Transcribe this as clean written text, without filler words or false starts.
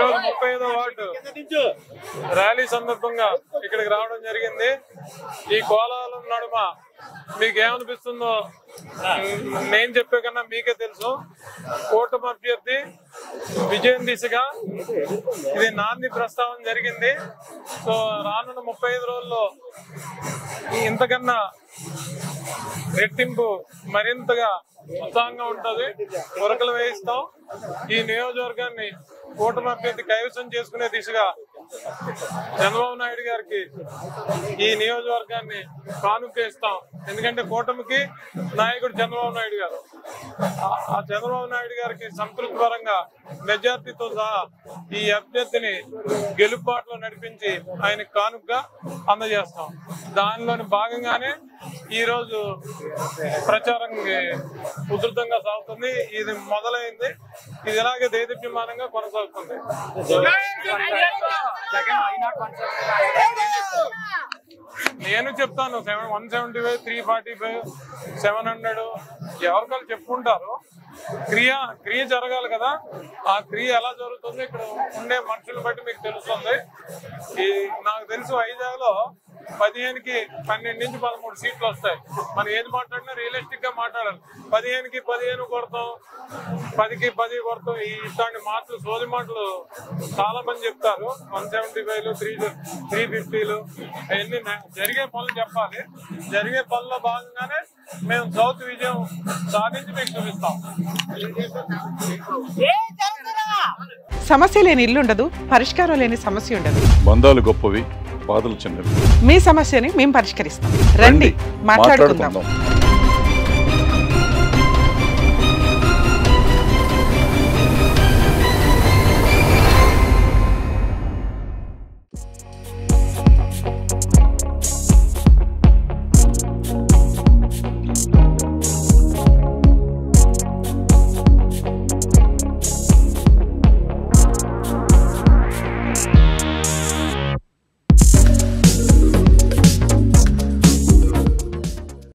ఈరోజు 35వ ward rally సందర్భంగా ఇక్కడికి రావడం జరిగింది. ఈ కోలాహలం నడుమ మీకేమనిపిస్తుందో నేను చెప్పే కన్నా మీకే తెలుసు. కూటమి అభ్యర్థి విజయం దిశగా ఇది నాంది ప్రస్తావన జరిగింది. సో రానున్న 35 రోజుల్లో ఇంతకన్నా రెట్టింపు మరింతగా ఉత్సాహంగా ఉంటుంది. ఉరకలు వేయిస్తాం. ఈ నియోజకవర్గాన్ని కూటమి అభ్యర్థి కైవసం చేసుకునే దిశగా చంద్రబాబు నాయుడు గారికి ఈ నియోజకవర్గాన్ని కానుకేస్తాం. ఎందుకంటే కూటమికి నాయకుడు చంద్రబాబు నాయుడు గారు. ఆ చంద్రబాబు నాయుడు గారికి సంతృప్తిపరంగా మెజార్టీతో సహా ఈ అభ్యర్థిని గెలుపుబాటులో నడిపించి ఆయనకు కానుకగా అందజేస్తాం. దానిలోని భాగంగానే ఈరోజు ప్రచారం ఉధృతంగా సాగుతుంది. ఇది మొదలైంది. ఇది ఇలాగే దేదీప్యమానంగా కొనసాగుతుంది. నేను చెప్తాను 175, 345, 700 ఎవరికాలు చెప్పుకుంటారు. క్రియ జరగాలి కదా. ఆ క్రియ ఎలా జరుగుతుంది ఇక్కడ ఉండే మనుషులను బట్టి మీకు తెలుస్తుంది. నాకు తెలుసు వైజాగ్లో 15కి 12 నుంచి 13 సీట్లు వస్తాయి. మనం ఏది మాట్లాడినా రియలిస్టిక్ గా మాట్లాడాలి. 15కి 15 కొడతాం, 10కి 10 కొడతాం. ఇట్లాంటి మాటలు సోది మాటలు చాలా మంది చెప్తారు. 175లు 350లు అవన్నీ జరిగే పనులు చెప్పాలి. జరిగే పనుల్లో భాగంగానే మేము సౌత్ విజయం సాధించి మీకు చూపిస్తాం. సమస్య లేని ఇల్లు ఉండదు, పరిష్కారం లేని సమస్య ఉండదు. బంధాలు గొప్పవి, బాధలు చిన్నవి. మీ సమస్యని మేము పరిష్కరిస్తాం. రండి మాట్లాడుకుందాం.